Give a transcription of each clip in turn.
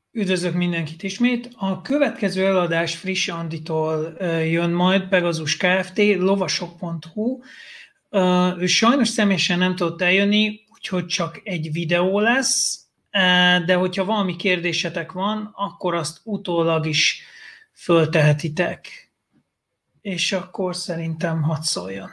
Üdvözlök mindenkit ismét. A következő eladás Friss Anditól jön majd, Pegazus Kft. Lovasok.hu. Ő sajnos személyesen nem tudott eljönni, úgyhogy csak egy videó lesz, de hogyha valami kérdésetek van, akkor azt utólag is föltehetitek. És akkor szerintem hadd szóljon.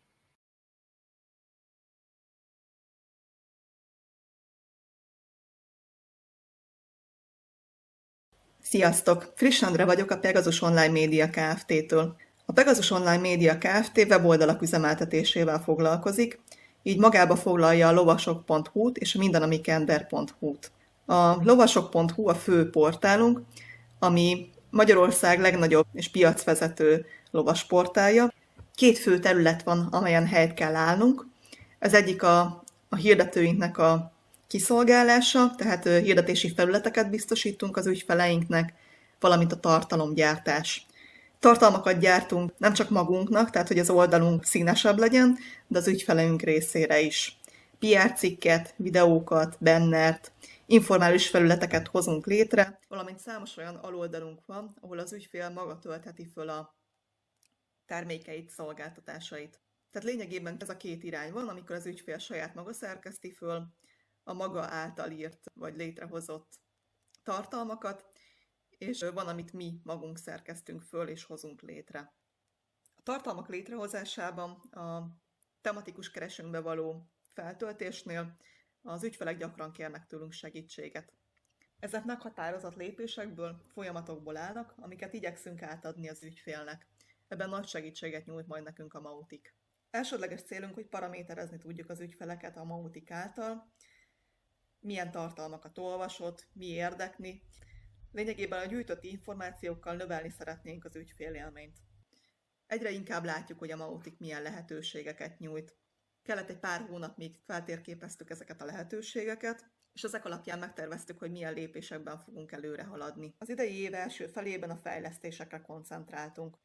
Sziasztok! Friss Andra vagyok a Pegasus Online Média Kft-től. A Pegasus Online Média Kft. Weboldalak üzemeltetésével foglalkozik, így magába foglalja a lovasok.hu-t és a mindenamikender.hu-t. A lovasok.hu a fő portálunk, ami Magyarország legnagyobb és piacvezető lovasportálja. Két fő terület van, amelyen helyt kell állnunk. Az egyik a hirdetőinknek a kiszolgálása, tehát hirdetési felületeket biztosítunk az ügyfeleinknek, valamint a tartalomgyártás. Tartalmakat gyártunk nem csak magunknak, tehát hogy az oldalunk színesebb legyen, de az ügyfeleink részére is. PR cikket, videókat, bannert, informális felületeket hozunk létre, valamint számos olyan aloldalunk van, ahol az ügyfél maga töltheti föl a termékeit, szolgáltatásait. Tehát lényegében ez a két irány van, amikor az ügyfél saját maga szerkeszti föl a maga által írt vagy létrehozott tartalmakat, és van, amit mi magunk szerkesztünk föl és hozunk létre. A tartalmak létrehozásában a tematikus keresőnkbe való feltöltésnél az ügyfelek gyakran kérnek tőlünk segítséget. Ezek meghatározott lépésekből, folyamatokból állnak, amiket igyekszünk átadni az ügyfélnek. Ebben nagy segítséget nyújt majd nekünk a Mautic. Elsődleges célunk, hogy paraméterezni tudjuk az ügyfeleket a Mautic által, milyen tartalmakat olvasott, mi érdekli. Lényegében a gyűjtött információkkal növelni szeretnénk az ügyfélélményt. Egyre inkább látjuk, hogy a Mautic milyen lehetőségeket nyújt. Kellett egy pár hónap, míg feltérképeztük ezeket a lehetőségeket, és ezek alapján megterveztük, hogy milyen lépésekben fogunk előre haladni. Az idei év első felében a fejlesztésekre koncentráltunk.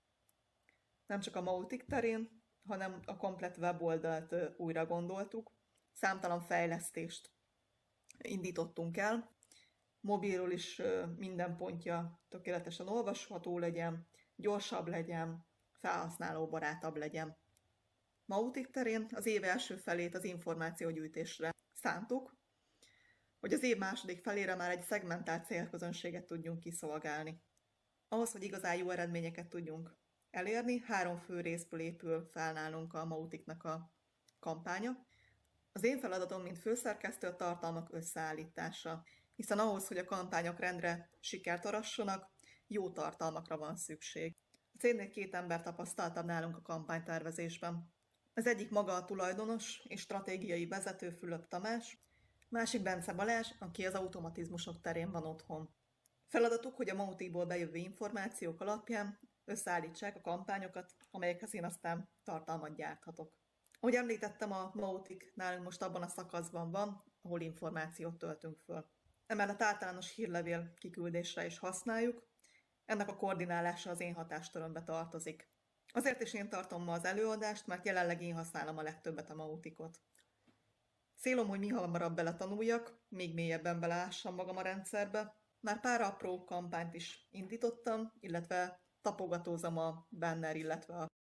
Nem csak a Mautic terén, hanem a komplett weboldalt újra gondoltuk. Számtalan fejlesztést indítottunk el. Mobilról is minden pontja tökéletesen olvasható legyen, gyorsabb legyen, felhasználóbarátabb legyen. Mautic terén az év első felét az információgyűjtésre szántuk, hogy az év második felére már egy szegmentált célközönséget tudjunk kiszolgálni. Ahhoz, hogy igazán jó eredményeket tudjunk elérni, 3 fő részből épül fel nálunk a Mauticnak a kampánya. Az én feladatom, mint főszerkesztő, a tartalmak összeállítása, hiszen ahhoz, hogy a kampányok rendre sikert arassanak, jó tartalmakra van szükség. A cégnél 2 ember tapasztaltabb nálunk a kampánytervezésben. Az egyik maga a tulajdonos és stratégiai vezető Fülöp Tamás, másik Bence Balázs, aki az automatizmusok terén van otthon. Feladatuk, hogy a Mauticból bejövő információk alapján összeállítsák a kampányokat, amelyekhez én aztán tartalmat gyárthatok. Ahogy említettem, a Mautic nálunk most abban a szakaszban van, ahol információt töltünk föl. Emellett általános hírlevél kiküldésre is használjuk, ennek a koordinálása az én hatáskörömbe tartozik. Azért is én tartom ma az előadást, mert jelenleg én használom a legtöbbet a Mauticot. Célom, hogy mi hamarabb beletanuljak, még mélyebben beleássam magam a rendszerbe. Már pár apró kampányt is indítottam, illetve tapogatózom a banner, illetve a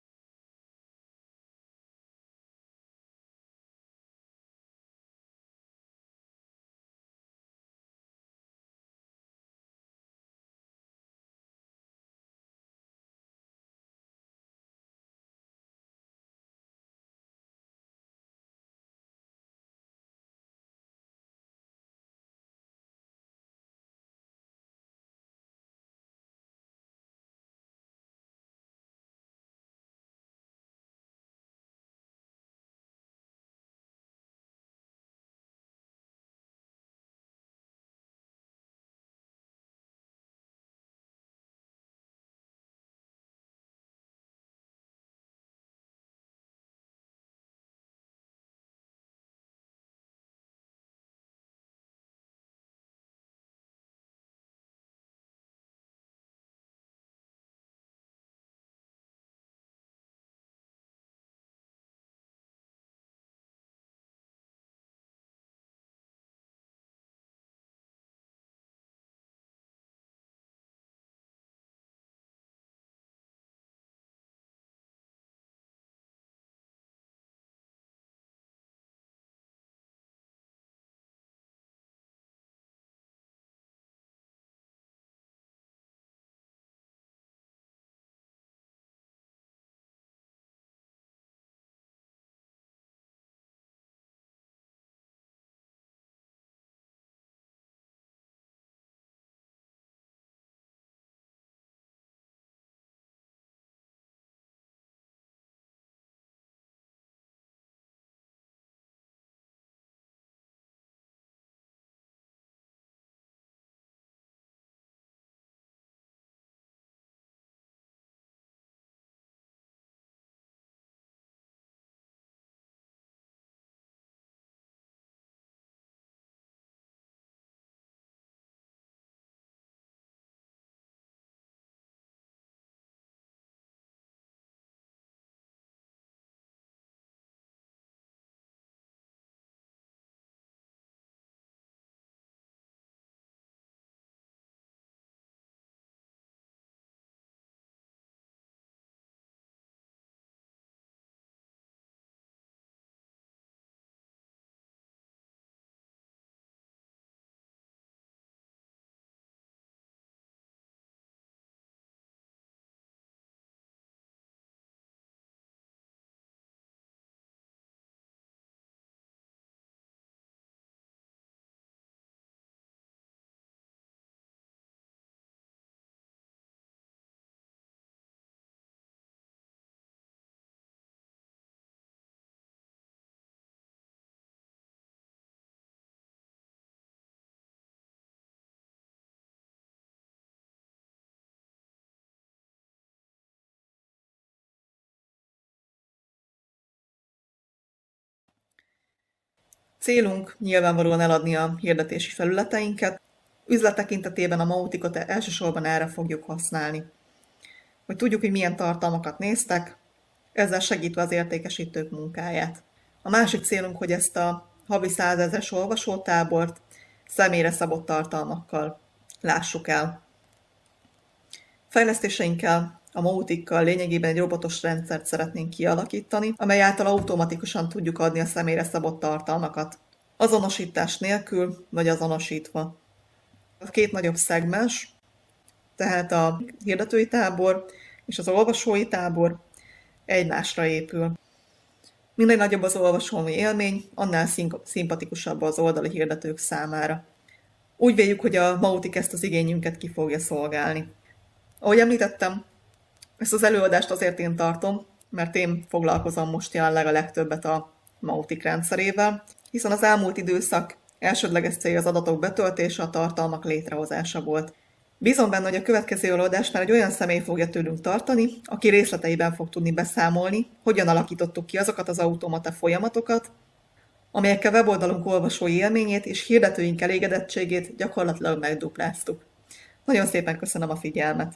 Célunk nyilvánvalóan eladni a hirdetési felületeinket. Üzlet tekintetében a Mauticot elsősorban erre fogjuk használni. Hogy tudjuk, hogy milyen tartalmakat néztek, ezzel segítve az értékesítők munkáját. A másik célunk, hogy ezt a havi 100 000-es olvasótábort személyre szabott tartalmakkal lássuk el. Fejlesztéseinkkel, a Mautikkal lényegében egy robotos rendszert szeretnénk kialakítani, amely által automatikusan tudjuk adni a személyre szabott tartalmakat, azonosítás nélkül vagy azonosítva. A két nagyobb szegmens, tehát a hirdetői tábor és az olvasói tábor egymásra épül. Minél nagyobb az olvasói élmény, annál szimpatikusabb az oldali hirdetők számára. Úgy véljük, hogy a Mautic ezt az igényünket ki fogja szolgálni. Ahogy említettem, ezt az előadást azért én tartom, mert én foglalkozom most jelenleg a legtöbbet a Mautic rendszerével, hiszen az elmúlt időszak elsődleges célja az adatok betöltése, a tartalmak létrehozása volt. Bízom benne, hogy a következő előadásnál egy olyan személy fogja tőlünk tartani, aki részleteiben fog tudni beszámolni, hogyan alakítottuk ki azokat az automata folyamatokat, amelyekkel weboldalunk olvasói élményét és hirdetőink elégedettségét gyakorlatilag megdupláztuk. Nagyon szépen köszönöm a figyelmet!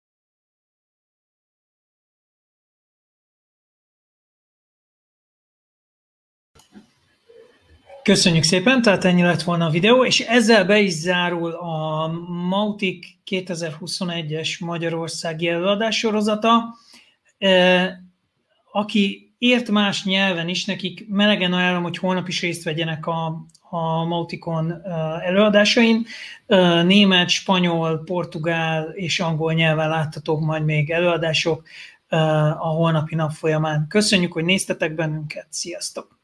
Köszönjük szépen, tehát ennyi lett volna a videó, és ezzel be is zárul a Mautic 2021-es Magyarországi előadás sorozata. Aki ért más nyelven is, nekik melegen ajánlom, hogy holnap is részt vegyenek a Mauticon előadásain. Német, spanyol, portugál és angol nyelven láttatok majd még előadások a holnapi nap folyamán. Köszönjük, hogy néztetek bennünket, sziasztok!